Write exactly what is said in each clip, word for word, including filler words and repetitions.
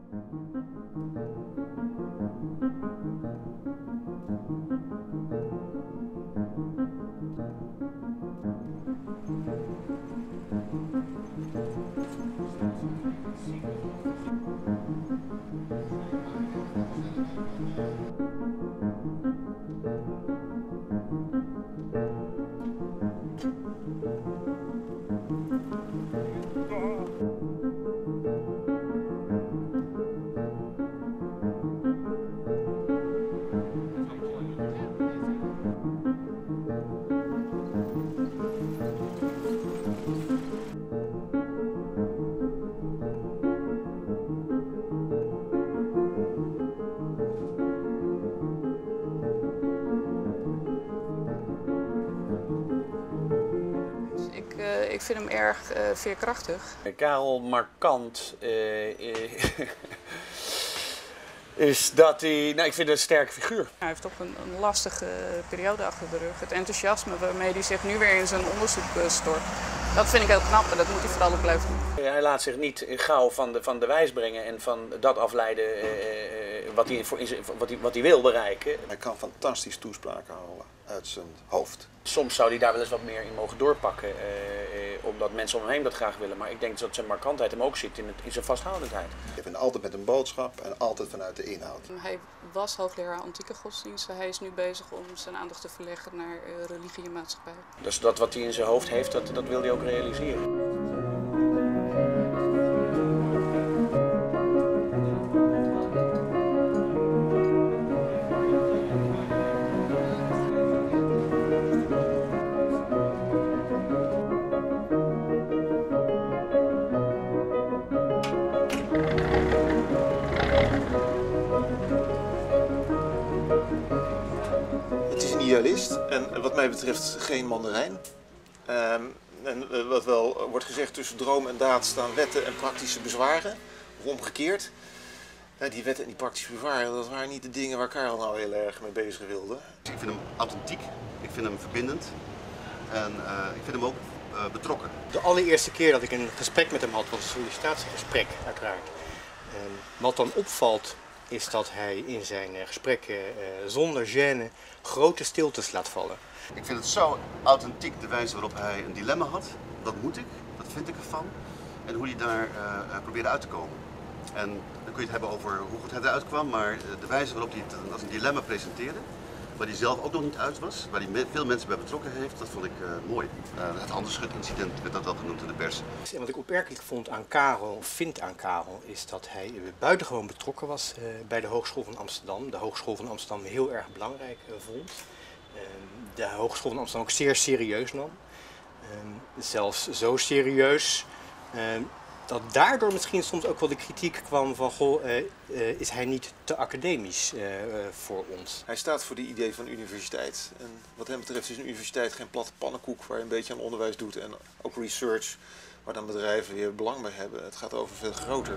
Ik, uh, ik vind hem erg uh, veerkrachtig. Karel markant uh, is dat hij, nou ik vind het een sterke figuur. Hij heeft toch een, een lastige periode achter de rug. Het enthousiasme waarmee hij zich nu weer in zijn onderzoek uh, stort, dat vind ik heel knap en dat moet hij vooral ook blijven doen. Hij laat zich niet gauw van de, van de wijs brengen en van dat afleiden uh, wat, hij voor, wat, hij, wat hij wil bereiken. Hij kan fantastisch toespraken houden uit zijn hoofd. Soms zou hij daar wel eens wat meer in mogen doorpakken, uh, uh, omdat mensen om hem heen dat graag willen. Maar ik denk dat zijn markantheid hem ook zit in, het, in zijn vasthoudendheid. Ik vind altijd met een boodschap en altijd vanuit de inhoud. Hij was hoogleraar antieke godsdiensten. Hij is nu bezig om zijn aandacht te verleggen naar uh, religie en maatschappij. Dus dat wat hij in zijn hoofd heeft, dat, dat wil hij ook realiseren. Idealist en wat mij betreft geen mandarijn. Um, en uh, wat wel wordt gezegd, tussen droom en daad staan wetten en praktische bezwaren. Of omgekeerd. Uh, die wetten en die praktische bezwaren, dat waren niet de dingen waar Karel nou heel erg mee bezig wilde. Ik vind hem authentiek, ik vind hem verbindend en uh, ik vind hem ook uh, betrokken. De allereerste keer dat ik een gesprek met hem had was een sollicitatiegesprek uiteraard. En wat dan opvalt is dat hij in zijn gesprekken uh, zonder gêne grote stiltes laat vallen. Ik vind het zo authentiek de wijze waarop hij een dilemma had. Dat moet ik, dat vind ik ervan. En hoe hij daar uh, probeerde uit te komen. En dan kun je het hebben over hoe goed hij eruit kwam, maar de wijze waarop hij het als een dilemma presenteerde, waar hij zelf ook nog niet uit was, waar hij veel mensen bij betrokken heeft, dat vond ik uh, mooi. Uh, het Anderschut-incident werd dat wel genoemd in de pers. En wat ik opmerkelijk vond aan Karel, of vind aan Karel, is dat hij buitengewoon betrokken was uh, bij de Hogeschool van Amsterdam. De Hogeschool van Amsterdam heel erg belangrijk uh, vond. Uh, de Hogeschool van Amsterdam ook zeer serieus nam. Uh, zelfs zo serieus uh, dat daardoor misschien soms ook wel de kritiek kwam van, goh, uh, uh, is hij niet te academisch uh, uh, voor ons? Hij staat voor de idee van universiteit. En wat hem betreft is een universiteit geen platte pannenkoek waar je een beetje aan onderwijs doet en ook research, waar dan bedrijven weer belang bij hebben. Het gaat over veel groter.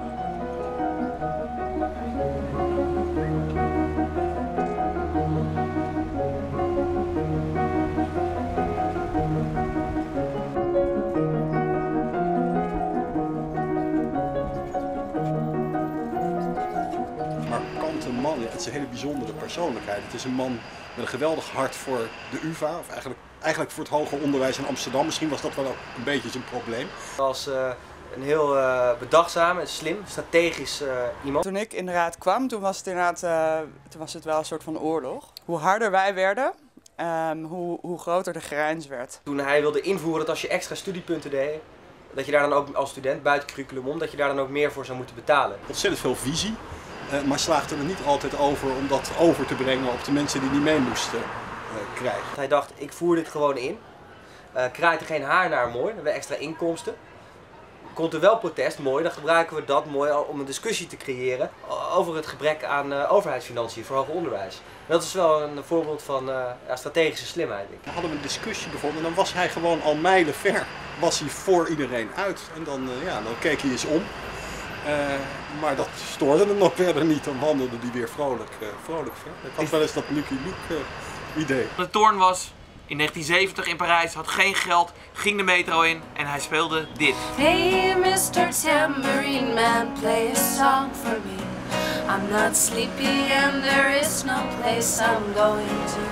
Man, het is een hele bijzondere persoonlijkheid. Het is een man met een geweldig hart voor de U vA, of eigenlijk, eigenlijk voor het hoger onderwijs in Amsterdam. Misschien was dat wel ook een beetje zijn probleem. Hij was uh, een heel uh, bedachtzaam en slim, strategisch uh, iemand. Toen ik inderdaad kwam, toen was het inderdaad uh, toen was het wel een soort van oorlog. Hoe harder wij werden, um, hoe, hoe groter de grijns werd. Toen hij wilde invoeren dat als je extra studiepunten deed, dat je daar dan ook als student buiten curriculum om, dat je daar dan ook meer voor zou moeten betalen. Ontzettend veel visie. Uh, maar slaagde er niet altijd over om dat over te brengen op de mensen die niet mee moesten uh, krijgen. Hij dacht, ik voer dit gewoon in. Uh, krijgt er geen haar naar, mooi, dan hebben we extra inkomsten. Komt er wel protest, mooi, dan gebruiken we dat mooi om een discussie te creëren over het gebrek aan uh, overheidsfinanciën voor hoger onderwijs. Dat is wel een voorbeeld van uh, ja, strategische slimheid. Denk ik. Dan hadden we een discussie bijvoorbeeld en dan was hij gewoon al mijlen ver, was hij voor iedereen uit. En dan, uh, ja, dan keek hij eens om. Uh, maar dat stoorde hem nog verder niet, dan wandelde hij weer vrolijk, uh, vrolijk ver. Ik had wel eens dat Lucky Luke uh, idee. De toorn was In negentien zeventig in Parijs, had geen geld, ging de metro in en hij speelde dit. Hey mister Tambourine Man, play a song for me. I'm not sleepy and there is no place I'm going to.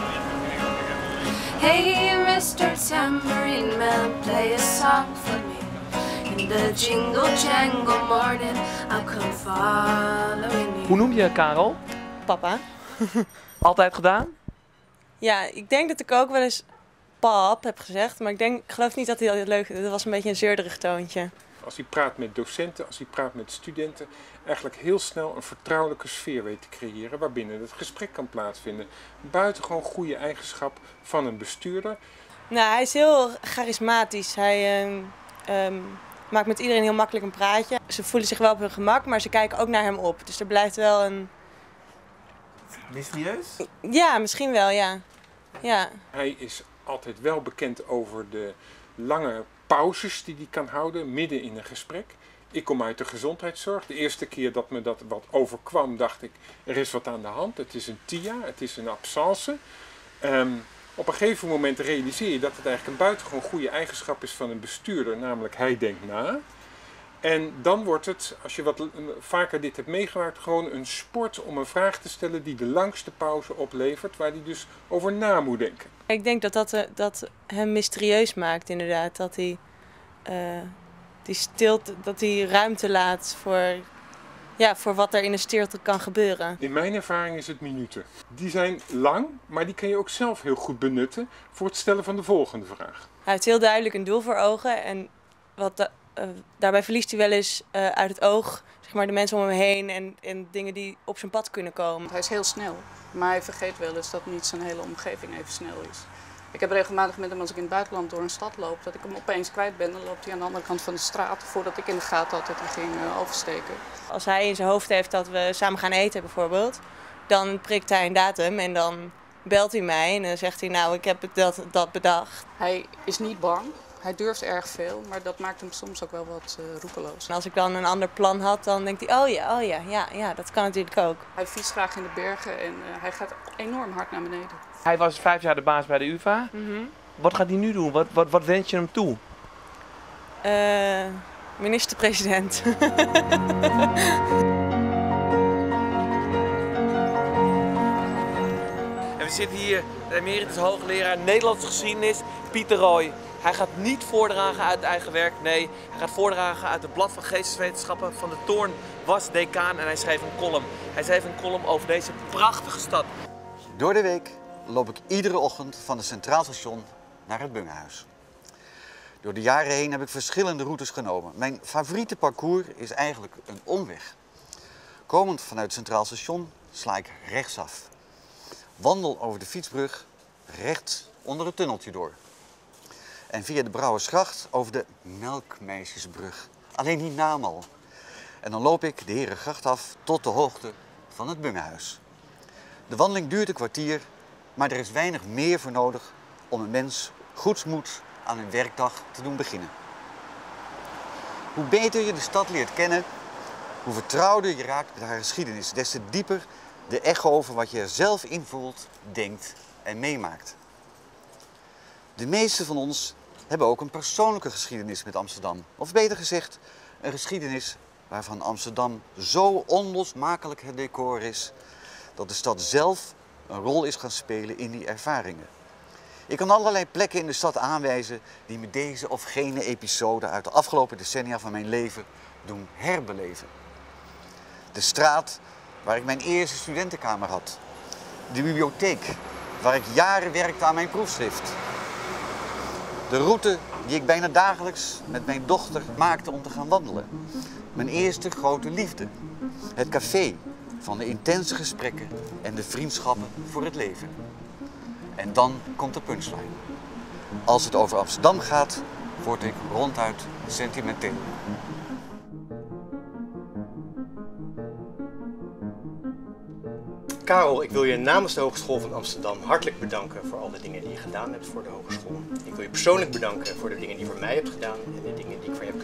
Hey mister Tambourine Man, play a song for me. In the jingle jangle morning, I'll come following you. Hoe noem je Karel? Papa. Altijd gedaan? Ja, ik denk dat ik ook wel eens pap heb gezegd, maar ik, denk, ik geloof niet dat hij dat leuk vindt. Dat was een beetje een zeurderig toontje. Als hij praat met docenten, als hij praat met studenten, eigenlijk heel snel een vertrouwelijke sfeer weet te creëren waarbinnen het gesprek kan plaatsvinden. Buitengewoon goede eigenschap van een bestuurder. Nou, hij is heel charismatisch. Hij uh, um, maakt met iedereen heel makkelijk een praatje. Ze voelen zich wel op hun gemak, maar ze kijken ook naar hem op. Dus er blijft wel een... Mysterieus? Ja, misschien wel, ja. ja. Hij is altijd wel bekend over de lange pauzes die hij kan houden midden in een gesprek. Ik kom uit de gezondheidszorg. De eerste keer dat me dat wat overkwam, dacht ik, er is wat aan de hand. Het is een T I A, het is een absence. Um, op een gegeven moment realiseer je dat het eigenlijk een buitengewoon goede eigenschap is van een bestuurder, namelijk hij denkt na. En dan wordt het, als je wat vaker dit hebt meegemaakt, gewoon een sport om een vraag te stellen die de langste pauze oplevert, waar hij dus over na moet denken. Ik denk dat dat, dat hem mysterieus maakt, inderdaad. Dat hij, uh, die stilte, dat hij ruimte laat voor, ja, voor wat er in de stilte kan gebeuren. In mijn ervaring is het minuten. Die zijn lang, maar die kun je ook zelf heel goed benutten voor het stellen van de volgende vraag. Hij heeft heel duidelijk een doel voor ogen en wat de, uh, daarbij verliest hij wel eens uh, uit het oog, zeg maar, de mensen om hem heen en, en dingen die op zijn pad kunnen komen. Hij is heel snel, maar hij vergeet wel eens dat niet zijn hele omgeving even snel is. Ik heb regelmatig met hem, als ik in het buitenland door een stad loop, dat ik hem opeens kwijt ben. Dan loopt hij aan de andere kant van de straat, voordat ik in de gaten had dat hij ging uh, oversteken. Als hij in zijn hoofd heeft dat we samen gaan eten bijvoorbeeld, dan prikt hij een datum en dan belt hij mij en dan zegt hij, nou, ik heb dat, dat bedacht. Hij is niet bang, hij durft erg veel, maar dat maakt hem soms ook wel wat uh, roekeloos. En als ik dan een ander plan had, dan denkt hij, oh ja, oh ja, ja, ja, dat kan natuurlijk ook. Hij fietst graag in de bergen en uh, hij gaat enorm hard naar beneden. Hij was vijf jaar de baas bij de U vA. Mm-hmm. Wat gaat hij nu doen? Wat, wat, wat wens je hem toe? Uh, minister-president. En we zitten hier, de emeritus hoogleraar Nederlandse geschiedenis, Pieter Rooij. Hij gaat niet voordragen uit eigen werk, nee, hij gaat voordragen uit het blad van geesteswetenschappen. Van de Toorn was decaan en hij schreef een column. Hij schreef een column over deze prachtige stad. Door de week loop ik iedere ochtend van het Centraal Station naar het Bungehuis. Door de jaren heen heb ik verschillende routes genomen. Mijn favoriete parcours is eigenlijk een omweg. Komend vanuit het Centraal Station sla ik rechtsaf. Wandel over de fietsbrug rechts onder het tunneltje door. En via de Brouwersgracht over de Melkmeisjesbrug. Alleen die naam al. En dan loop ik de Herengracht af tot de hoogte van het Bungehuis. De wandeling duurt een kwartier, maar er is weinig meer voor nodig om een mens goedsmoed aan een werkdag te doen beginnen. Hoe beter je de stad leert kennen, hoe vertrouwder je raakt met haar geschiedenis, des te dieper de echo over wat je er zelf in voelt, denkt en meemaakt. De meesten van ons hebben ook een persoonlijke geschiedenis met Amsterdam. Of beter gezegd, een geschiedenis waarvan Amsterdam zo onlosmakelijk het decor is, dat de stad zelf een rol is gaan spelen in die ervaringen. Ik kan allerlei plekken in de stad aanwijzen die me deze of gene episode uit de afgelopen decennia van mijn leven doen herbeleven. De straat waar ik mijn eerste studentenkamer had. De bibliotheek waar ik jaren werkte aan mijn proefschrift. De route die ik bijna dagelijks met mijn dochter maakte om te gaan wandelen. Mijn eerste grote liefde. Het café van de intense gesprekken en de vriendschappen voor het leven. En dan komt de punchline. Als het over Amsterdam gaat, word ik ronduit sentimenteel. Karel, ik wil je namens de Hogeschool van Amsterdam hartelijk bedanken voor al de dingen die je gedaan hebt voor de hogeschool. Ik wil je persoonlijk bedanken voor de dingen die je voor mij hebt gedaan en de dingen die ik voor je heb kunnen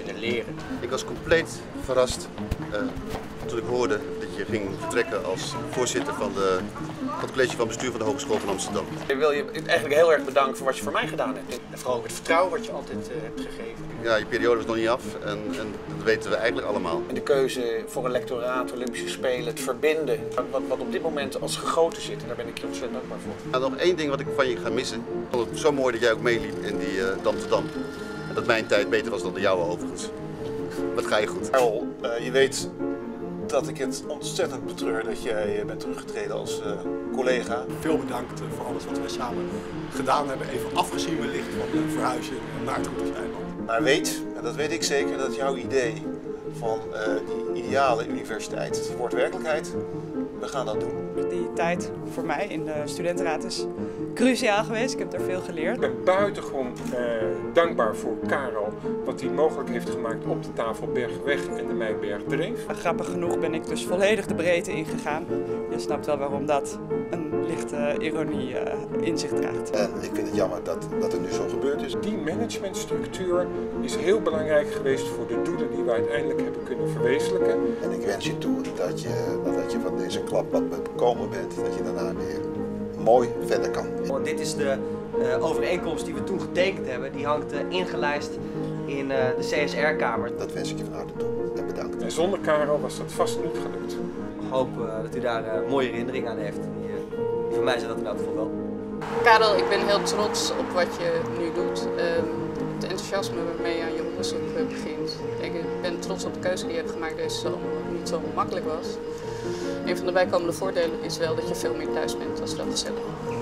kunnen leren. Ik was compleet verrast uh, toen ik hoorde dat je ging vertrekken als voorzitter van, de, van het college van bestuur van de Hogeschool van Amsterdam. Ik wil je eigenlijk heel erg bedanken voor wat je voor mij gedaan hebt. En vooral ook het vertrouwen wat je altijd uh, hebt gegeven. Ja, je periode is nog niet af en, en dat weten we eigenlijk allemaal. En de keuze voor een lectoraat, Olympische Spelen, het verbinden, wat, wat op dit moment als gegoten zit. En daar ben ik je ontzettend dankbaar voor. Nou, nog één ding wat ik van je ga missen. Ik vond het zo mooi dat jij ook meeliep in die uh, Dam te Dam. En dat mijn tijd beter was dan de jouwe overigens. Wat ga je goed. Karel, uh, je weet dat ik het ontzettend betreur dat jij bent teruggetreden als uh, collega. Veel bedankt voor alles wat wij samen gedaan hebben. Even afgezien wellicht van de verhuizing naar het Roeterseiland. Maar weet, en dat weet ik zeker, dat jouw idee van uh, die ideale universiteit wordt werkelijkheid. We gaan dat doen. Die tijd voor mij in de studentenraad is cruciaal geweest. Ik heb daar veel geleerd. Ik ben buitengewoon uh, dankbaar voor Karel wat hij mogelijk heeft gemaakt op de Tafelbergweg en de Meibergdreef. Grappig genoeg ben ik dus volledig de breedte ingegaan. Je snapt wel waarom dat een lichte ironie uh, in zich draagt. En ik vind het jammer dat, dat er nu zo gebeurd is. Die managementstructuur is heel belangrijk geweest voor de doelen die we uiteindelijk hebben kunnen verwezenlijken. En ik wens je toe dat je, dat je van deze klap wat bekomen bent, dat je daarna weer mooi verder kan. Want dit is de uh, overeenkomst die we toen getekend hebben. Die hangt uh, ingelijst in uh, de C S R-kamer. Dat wens ik je van harte toe en bedankt. En zonder Karel was dat vast niet gelukt. Ik hoop uh, dat u daar uh, mooie herinneringen aan heeft. Die, uh, die van mij zijn dat in elk geval wel. Karel, ik ben heel trots op wat je nu doet. Um, het enthousiasme waarmee je aan je onderzoek begint. Ik ben trots op de keuze die je hebt gemaakt deze zomer, wat niet zo makkelijk was. Een van de bijkomende voordelen is wel dat je veel meer thuis bent als dat gezellig.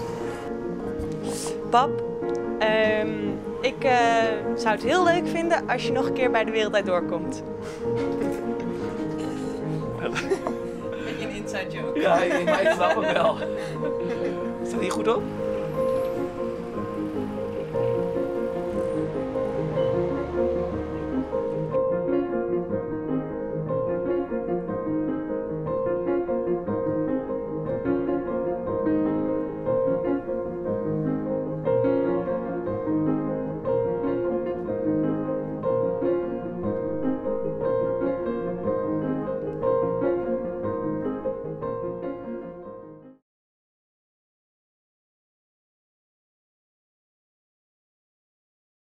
Pap, um, ik uh, zou het heel leuk vinden als je nog een keer bij De Wereld Uit Door komt. Beetje een inside joke. Ja, maar ik snap het wel. Is dat niet goed op?